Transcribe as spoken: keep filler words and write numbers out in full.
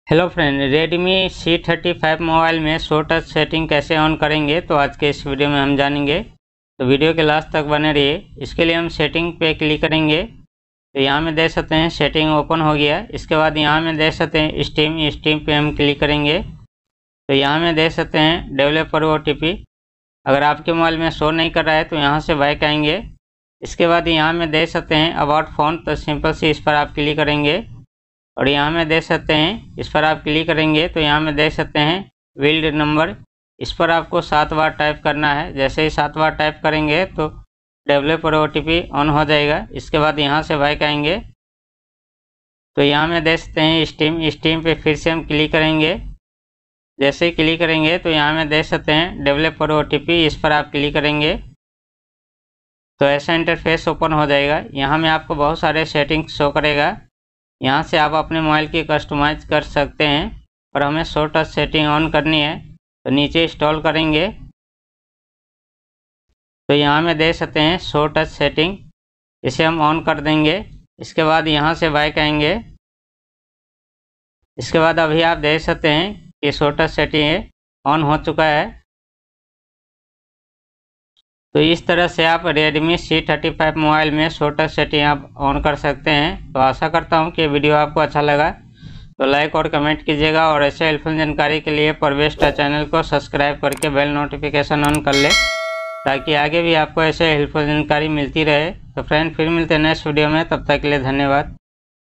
Hello friend, Redmi C thirty five mobile में show touch setting कैसे on करेंगे तो आज के इस वीडियो में हम जानेंगे। तो वीडियो के लास्ट तक बने रहिए। इसके लिए हम सेटिंग पे क्लिक करेंगे। तो यहाँ में देख सकते हैं सेटिंग ओपन हो गया। इसके बाद यहाँ में देख सकते हैं स्टीम स्टीम पे हम क्लिक करेंगे। तो यहाँ में देख सकते हैं डेवलपर ओ टी पी। अगर आपके मोबाइल में शो नहीं कर रहा है तो यहाँ से बैक आएंगे। इसके बाद यहाँ में देख सकते हैं अबाउट फ़ोन, तो सिंपल से इस पर आप क्लिक करेंगे और यहाँ में देख सकते हैं इस पर आप क्लिक करेंगे तो यहाँ में देख सकते हैं बिल्ड नंबर, इस पर आपको सात बार टाइप करना है। जैसे ही सात बार टाइप करेंगे तो developer O T P on हो जाएगा। इसके बाद यहाँ से बैक आएंगे तो यहाँ में देख सकते हैं स्टीम स्टीम पे फिर से हम क्लिक करेंगे। जैसे ही क्लिक करेंगे तो यहाँ में देख सकते हैं डेवलपर ओ टी पी, इस पर आप क्लिक करेंगे तो ऐसा इंटरफेस ओपन हो जाएगा। यहाँ में आपको बहुत सारे सेटिंग्स शो करेगा। यहाँ से आप अपने मोबाइल की कस्टमाइज कर सकते हैं और हमें शो टच सेटिंग ऑन करनी है तो नीचे इंस्टॉल करेंगे तो यहाँ में देख सकते हैं शो टच सेटिंग, इसे हम ऑन कर देंगे। इसके बाद यहाँ से बैक आएंगे। इसके बाद अभी आप देख सकते हैं कि शो टच सेटिंग ऑन हो चुका है। तो इस तरह से आप Redmi C thirty five mobile में शो टच सेटिंग आप ऑन कर सकते हैं। तो आशा करता हूं कि वीडियो आपको अच्छा लगा तो लाइक और कमेंट कीजिएगा और ऐसे हेल्पफुल जानकारी के लिए प्रवेश चैनल को सब्सक्राइब करके बेल नोटिफिकेशन ऑन कर ले ताकि आगे भी आपको ऐसे हेल्पफुल जानकारी मिलती रहे। तो फ्रेंड, फिर मिलते हैं नेक्स्ट वीडियो में, तब तक के लिए धन्यवाद।